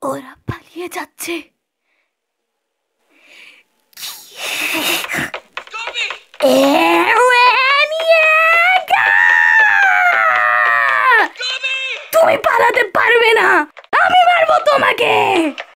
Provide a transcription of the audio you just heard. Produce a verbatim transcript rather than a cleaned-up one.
ওরা পালিয়ে যাচ্ছে। তুমি পালাতে পারবে না, আমি মারবো তোমাকে।